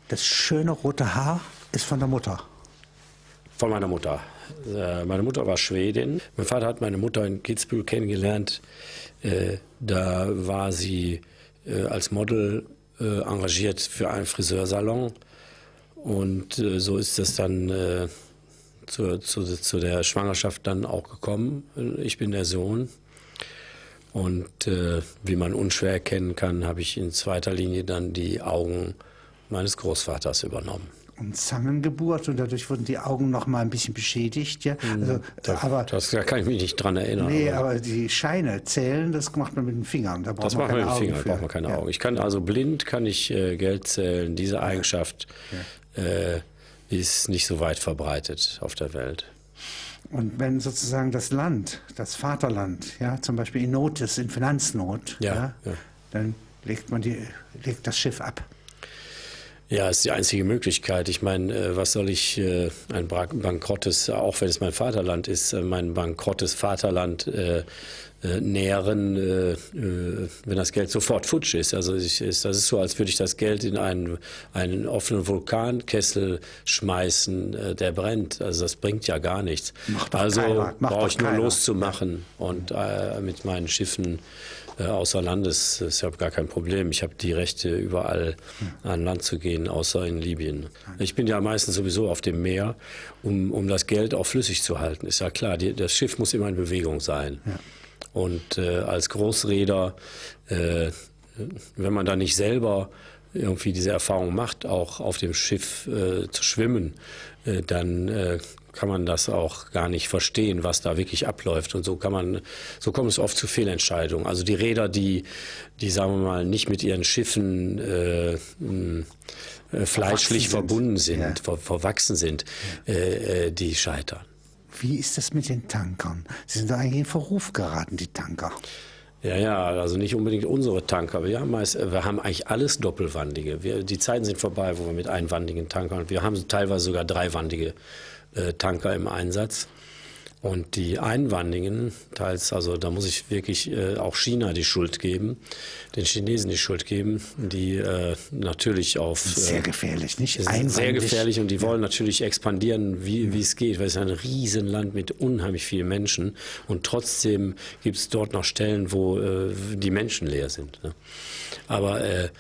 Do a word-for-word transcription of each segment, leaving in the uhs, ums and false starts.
Das schöne rote Haar ist von der Mutter. Von meiner Mutter. Äh, meine Mutter war Schwedin. Mein Vater hat meine Mutter in Kitzbühel kennengelernt. Äh, da war sie äh, als Model äh, engagiert für einen Friseursalon. Und äh, so ist es dann äh, zu, zu, zu der Schwangerschaft dann auch gekommen. Ich bin der Sohn. Und äh, wie man unschwer erkennen kann, habe ich in zweiter Linie dann die Augen meines Großvaters übernommen. Und Zangengeburt und dadurch wurden die Augen noch mal ein bisschen beschädigt. Ja? Also, da, aber, das, da kann ich mich nicht dran erinnern. Nee, aber, aber die Scheine zählen, das macht man mit den Fingern. Da braucht das man macht man keine mit den Augen Fingern, für. braucht man keine ja. Augen. Ich kann also blind kann ich äh, Geld zählen. Diese Eigenschaft Ja. äh, ist nicht so weit verbreitet auf der Welt. Und wenn sozusagen das Land, das Vaterland, ja, zum Beispiel in Not ist, in Finanznot, Ja, ja, ja. dann legt man die, legt das Schiff ab. Ja, ist die einzige Möglichkeit. Ich meine, äh, was soll ich äh, ein bankrottes, auch wenn es mein Vaterland ist, äh, mein bankrottes Vaterland äh, äh, nähren, äh, äh, wenn das Geld sofort futsch ist. Also ich, ist, das ist so, als würde ich das Geld in einen, einen offenen Vulkankessel schmeißen, äh, der brennt. Also das bringt ja gar nichts. Macht doch Also keiner. Macht brauche doch ich nur keiner. loszumachen und äh, mit meinen Schiffen Äh, außer Landes, ich habe gar kein Problem. Ich habe die Rechte, überall an Land zu gehen, außer in Libyen. Ich bin ja meistens sowieso auf dem Meer, um, um das Geld auch flüssig zu halten. Ist ja klar, die, das Schiff muss immer in Bewegung sein. Ja. Und äh, als Großreeder, äh, wenn man da nicht selber irgendwie diese Erfahrung macht, auch auf dem Schiff äh, zu schwimmen, äh, dann äh, kann man das auch gar nicht verstehen, was da wirklich abläuft. Und so kann man, so kommt es oft zu Fehlentscheidungen. Also die Reeder, die, die sagen wir mal, nicht mit ihren Schiffen äh, mh, äh, fleischlich sind. verbunden sind, Ja. ver, verwachsen sind, ja. äh, äh, die scheitern. Wie ist das mit den Tankern? Sie sind da eigentlich in Verruf geraten, die Tanker. Ja, ja, also nicht unbedingt unsere Tanker. Wir haben, meist, wir haben eigentlich alles doppelwandige. Wir, die Zeiten sind vorbei, wo wir mit einwandigen Tankern, wir haben teilweise sogar dreiwandige äh, Tanker im Einsatz. Und die einwandigen, teils, also da muss ich wirklich äh, auch China die Schuld geben, den Chinesen die Schuld geben, die äh, natürlich auf... Äh, Sehr gefährlich, nicht? Sehr Einwandig. gefährlich, und die wollen natürlich expandieren, wie, wie es geht, weil es ist ein Riesenland mit unheimlich vielen Menschen, und trotzdem gibt es dort noch Stellen, wo äh, die Menschen leer sind. Ne? Aber, äh,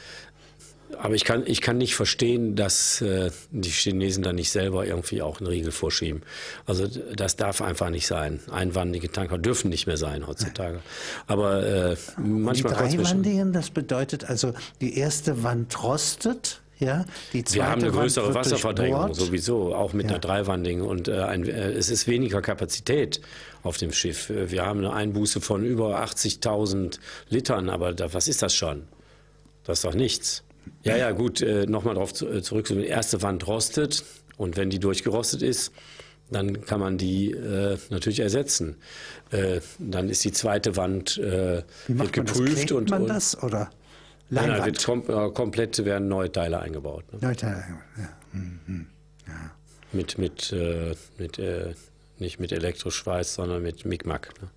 aber ich kann, ich kann nicht verstehen, dass äh, die Chinesen da nicht selber irgendwie auch einen Riegel vorschieben. Also das darf einfach nicht sein. Einwandige Tanker dürfen nicht mehr sein heutzutage. Aber äh, manchmal... Die dreiwandigen, das bedeutet also, die erste Wand rostet. Ja, die zweite Wir haben eine größere Wand wird Wasserverdrängung durchbohrt. sowieso, auch mit Ja. einer dreiwandigen. Und äh, ein, äh, es ist weniger Kapazität auf dem Schiff. Äh, Wir haben eine Einbuße von über achtzigtausend Litern, aber da, was ist das schon? Das ist doch nichts. Ja, ja, gut, äh, nochmal darauf zu, äh, zurück. Die erste Wand rostet, und wenn die durchgerostet ist, dann kann man die äh, natürlich ersetzen. Äh, dann ist die zweite Wand äh, Wie macht wird man geprüft. das? Klebt und, man und das, oder? Nein, Leinwand? nein, wird kom äh, komplett werden neue Teile eingebaut. Ne? Leute, ja. Mhm. Ja. Mit, mit, äh, mit äh, nicht mit Elektroschweiß, sondern mit Micmac. Ne?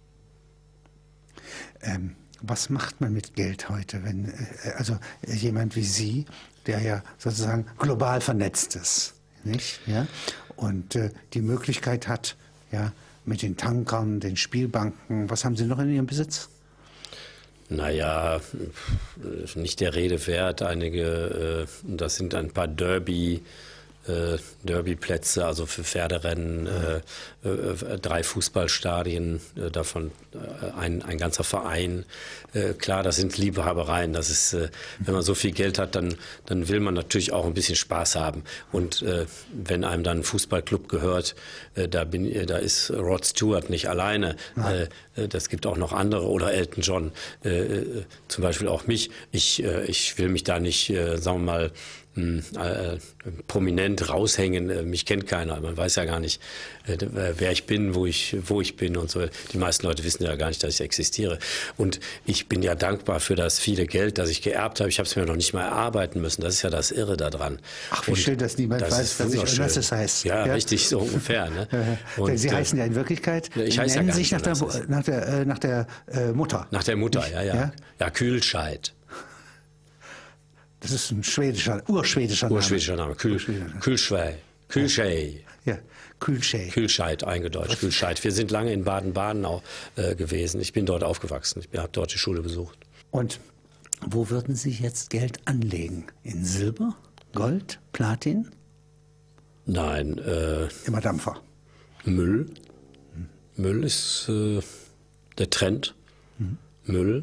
Ähm, was macht man mit Geld heute, wenn äh, also äh, jemand wie Sie, der ja sozusagen global vernetzt ist, nicht? Ja? Und äh, die Möglichkeit hat, ja, mit den Tankern, den Spielbanken, was haben Sie noch in Ihrem Besitz? Naja, nicht der Rede wert. Einige, äh, das sind ein paar Derby, äh, Derbyplätze, also für Pferderennen, äh, äh, drei Fußballstadien, äh, davon äh, ein, ein ganzer Verein. Äh, klar, das sind Liebhabereien. Das ist, äh, wenn man so viel Geld hat, dann, dann will man natürlich auch ein bisschen Spaß haben. Und äh, wenn einem dann ein Fußballclub gehört, äh, da, bin, äh, da ist Rod Stewart nicht alleine. Äh, das gibt auch noch andere, oder Elton John, äh, zum Beispiel auch mich. Ich, äh, ich will mich da nicht, äh, sagen wir mal, Äh, prominent raushängen. Äh, mich kennt keiner. Man weiß ja gar nicht, äh, wer ich bin, wo ich, wo ich bin und so. Die meisten Leute wissen ja gar nicht, dass ich existiere. Und ich bin ja dankbar für das viele Geld, das ich geerbt habe. Ich habe es mir noch nicht mal erarbeiten müssen. Das ist ja das Irre daran. Ach, wie und schön, dass niemand das weiß, dass ich, was es heißt. Ja, ja, richtig, so ungefähr. Ne? Und, Denn Sie äh, heißen ja in Wirklichkeit, ich heiße nennen ja gar sich nicht nach der, anders. nach der, äh, nach der äh, Mutter. Nach der Mutter, ja, ja. Ja? Ja, Kühlscheid. Das ist ein schwedischer, urschwedischer Name. Urschwedischer Name. Kühl, Kühlschwei. Kühlschei. Ja, Kühlschei. Kühlscheid eingedeutscht. Kühlscheid. Wir sind lange in Baden-Baden auch äh, gewesen. Ich bin dort aufgewachsen. Ich habe dort die Schule besucht. Und wo würden Sie jetzt Geld anlegen? In Silber, Gold, Platin? Nein. Äh, Immer Dampfer. Müll. Hm. Müll ist äh, der Trend. Hm. Müll.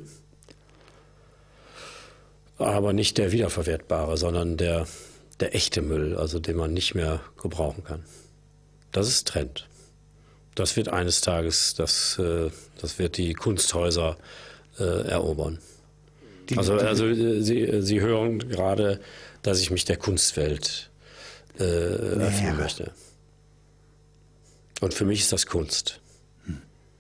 Aber nicht der wiederverwertbare, sondern der, der echte Müll, also den man nicht mehr gebrauchen kann. Das ist Trend. Das wird eines Tages, das, äh, das wird die Kunsthäuser äh, erobern. Die, also, die, also Sie, Sie hören gerade, dass ich mich der Kunstwelt äh, öffnen möchte. Und für mich ist das Kunst. Hm.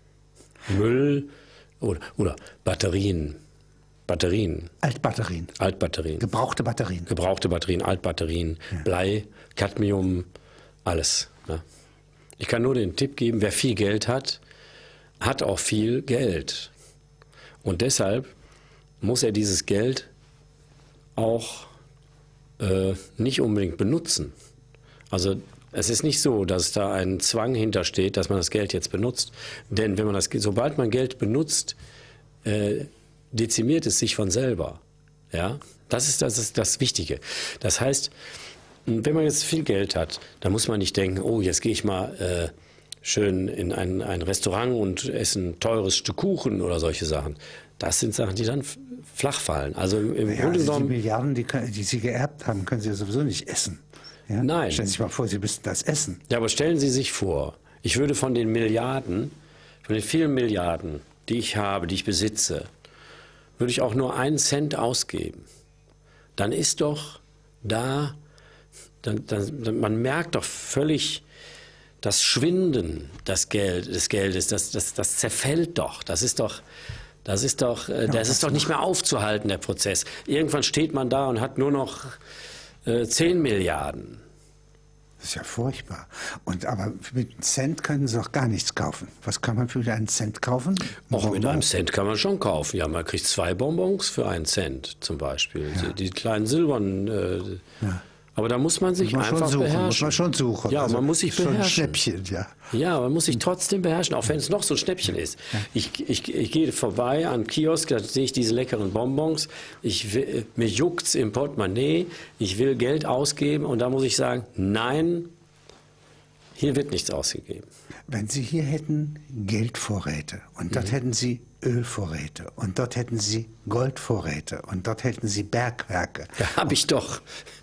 Müll oder, oder Batterien. Batterien. Altbatterien. Altbatterien. Gebrauchte Batterien. Gebrauchte Batterien, Altbatterien, ja. Blei, Cadmium, alles. Ne? Ich kann nur den Tipp geben, wer viel Geld hat, hat auch viel Geld. Und deshalb muss er dieses Geld auch äh, nicht unbedingt benutzen. Also es ist nicht so, dass da ein Zwang hintersteht, dass man das Geld jetzt benutzt. Denn wenn man das, sobald man Geld benutzt, äh, dezimiert es sich von selber. Ja? Das ist das, ist das Wichtige. Das heißt, wenn man jetzt viel Geld hat, dann muss man nicht denken, oh, jetzt gehe ich mal äh, schön in ein, ein Restaurant und esse ein teures Stück Kuchen oder solche Sachen. Das sind Sachen, die dann flach fallen. Also im, im ja, Grunde also genommen, die Milliarden, die, können, die Sie geerbt haben, können Sie ja sowieso nicht essen. Ja? Nein. Stellen Sie sich mal vor, Sie müssten das essen. Ja, aber stellen Sie sich vor, ich würde von den Milliarden, von den vielen Milliarden, die ich habe, die ich besitze, würde ich auch nur einen Cent ausgeben. Dann ist doch da, dann, dann, man merkt doch völlig das Schwinden des, Geld, des Geldes, das, das, das zerfällt doch. Das ist doch, das ist doch, ja, das ist doch nicht mehr aufzuhalten, der Prozess. Irgendwann steht man da und hat nur noch äh, zehn Milliarden. Das ist ja furchtbar. Und aber mit einem Cent können Sie doch gar nichts kaufen. Was kann man für einen Cent kaufen? Auch mit einem Cent kann man schon kaufen. Ja, man kriegt zwei Bonbons für einen Cent zum Beispiel. Ja. Die, die kleinen silbernen. Äh, ja. Aber da muss man sich muss man einfach suchen, beherrschen. Muss man schon suchen. Ja, also man muss sich beherrschen. Schon ein Schnäppchen, ja. Ja, man muss sich trotzdem beherrschen, auch wenn es noch so ein Schnäppchen ist. Ja. Ich, ich, ich gehe vorbei an den Kiosk, da sehe ich diese leckeren Bonbons. Ich will, mir juckt's im Portemonnaie. Ich will Geld ausgeben und da muss ich sagen, nein. Hier wird nichts ausgegeben. Wenn Sie hier hätten Geldvorräte und dort mhm. hätten Sie Ölvorräte und dort hätten Sie Goldvorräte und dort hätten Sie Bergwerke. Ja, habe ich doch.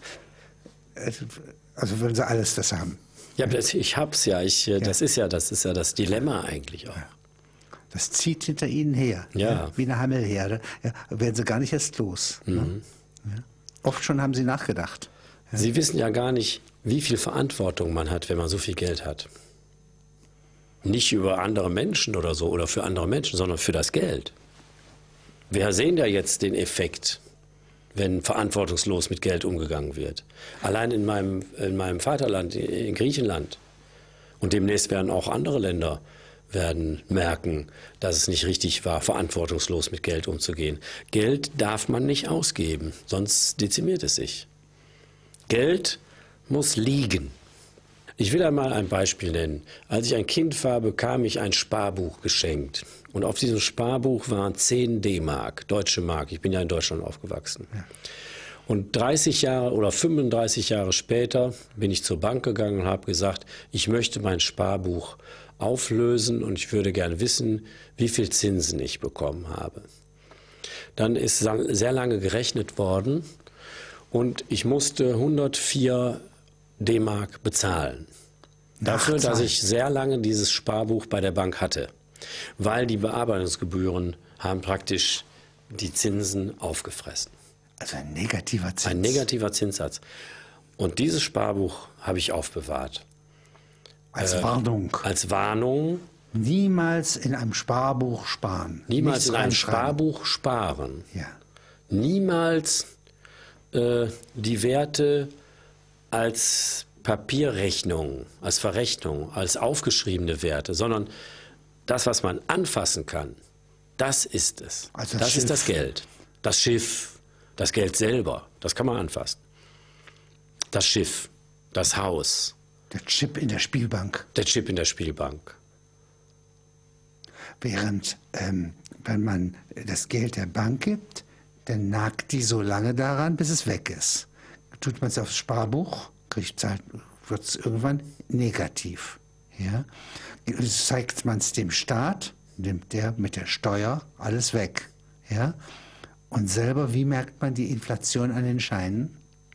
Also würden Sie alles das haben? Ja, das, ich hab's ja. Ich, ja. Das ist ja, das ist ja das Dilemma eigentlich auch. Ja. Das zieht hinter Ihnen her, ja. Ja, wie eine Hammelherde. Ja, werden Sie gar nicht erst los. Mhm. Ne? Ja. Oft schon haben Sie nachgedacht. Ja. Sie wissen ja gar nicht, wie viel Verantwortung man hat, wenn man so viel Geld hat. Nicht über andere Menschen oder so oder für andere Menschen, sondern für das Geld. Wir sehen ja jetzt den Effekt, wenn verantwortungslos mit Geld umgegangen wird. Allein in meinem, in meinem Vaterland, in Griechenland, und demnächst werden auch andere Länder werden merken, dass es nicht richtig war, verantwortungslos mit Geld umzugehen. Geld darf man nicht ausgeben, sonst dezimiert es sich. Geld muss liegen. Ich will einmal ein Beispiel nennen. Als ich ein Kind war, bekam ich ein Sparbuch geschenkt. Und auf diesem Sparbuch waren zehn D-Mark, deutsche Mark. Ich bin ja in Deutschland aufgewachsen. Ja. Und dreißig Jahre oder fünfunddreißig Jahre später bin ich zur Bank gegangen und habe gesagt, ich möchte mein Sparbuch auflösen und ich würde gerne wissen, wie viel Zinsen ich bekommen habe. Dann ist sehr lange gerechnet worden und ich musste hundertvier D-Mark bezahlen. Dafür, dass ich sehr lange dieses Sparbuch bei der Bank hatte. Weil die Bearbeitungsgebühren haben praktisch die Zinsen aufgefressen. Also ein negativer Zins. Ein negativer Zinssatz. Und dieses Sparbuch habe ich aufbewahrt. Als äh, Warnung. Als Warnung. Niemals in einem Sparbuch sparen. Niemals in einem Sparbuch sparen. Ja. Niemals äh, die Werte als Papierrechnung, als Verrechnung, als aufgeschriebene Werte, sondern das, was man anfassen kann, das ist es. Also das das Schiff. ist das Geld. Das Schiff, Das Geld selber, das kann man anfassen. Das Schiff, das Haus. Der Chip in der Spielbank. Der Chip in der Spielbank. Während, ähm, wenn man das Geld der Bank gibt, dann nagt die so lange daran, bis es weg ist. Tut man es aufs Sparbuch, wird es irgendwann negativ. Ja? Zeigt man es dem Staat, nimmt der mit der Steuer alles weg. Ja? Und selber, wie merkt man die Inflation an den Scheinen?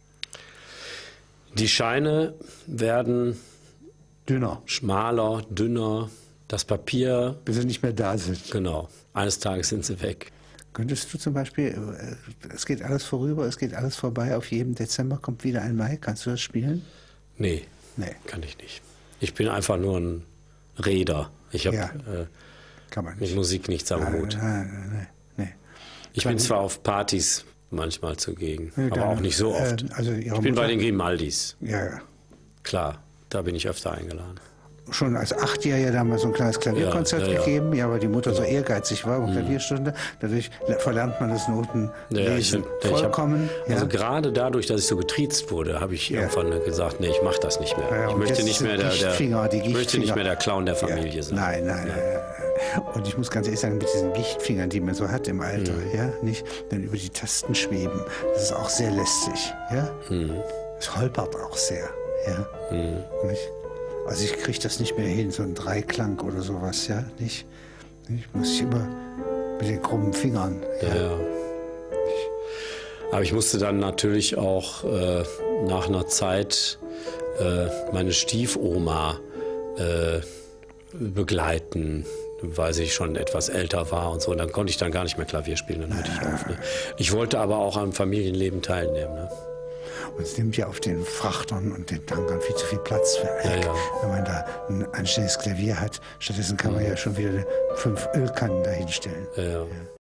Die Scheine werden dünner, schmaler, dünner. Das Papier... Bis sie nicht mehr da sind. Genau. Eines Tages sind sie weg. Könntest du zum Beispiel, es geht alles vorüber, es geht alles vorbei, auf jedem Dezember kommt wieder ein Mai. Kannst du das spielen? Nee, nee. Kann ich nicht. Ich bin einfach nur ein Räder. Ich habe ja, äh, mit Musik nichts am Hut. Nein, nein, nein, nee. Ich Dann, bin zwar auf Partys manchmal zugegen, nee, aber dann, auch nicht so oft. Äh, also ich bin Mutter, bei den Grimaldis. Ja, ja. Klar, da bin ich öfter eingeladen. Schon als Achtjähriger damals so ein kleines Klavierkonzert ja, ja, ja. gegeben, ja, weil die Mutter ja. so ehrgeizig war, um Klavierstunde. Dadurch verlernt man das Notenlesen ja, vollkommen. Hab, also ja. gerade dadurch, dass ich so getriezt wurde, habe ich ja. irgendwann gesagt, nee, ich mache das nicht mehr. Ja, ich möchte nicht mehr der, der, ich möchte nicht mehr der Clown der Familie sein. Nein, nein, nein. Und ich muss ganz ehrlich sagen, mit diesen Gichtfingern, die man so hat im Alter, mhm. ja, nicht, dann über die Tasten schweben, das ist auch sehr lästig, ja. Mhm. Es holpert auch sehr, ja. Mhm. Nicht? Also ich kriege das nicht mehr hin, so ein Dreiklang oder sowas, ja, nicht? Ich muss immer mit den krummen Fingern. Ja, ja. Aber ich musste dann natürlich auch äh, nach einer Zeit äh, meine Stiefoma äh, begleiten, weil sie schon etwas älter war und so. Und dann konnte ich dann gar nicht mehr Klavier spielen, dann hörte ich auf. Ne? Ich wollte aber auch am Familienleben teilnehmen. Ne? Und es nimmt ja auf den Frachtern und den Tankern viel zu viel Platz weg, ja, ja. wenn man da ein anständiges Klavier hat. Stattdessen kann man ja schon wieder fünf Ölkannen dahinstellen. Ja, ja. Ja.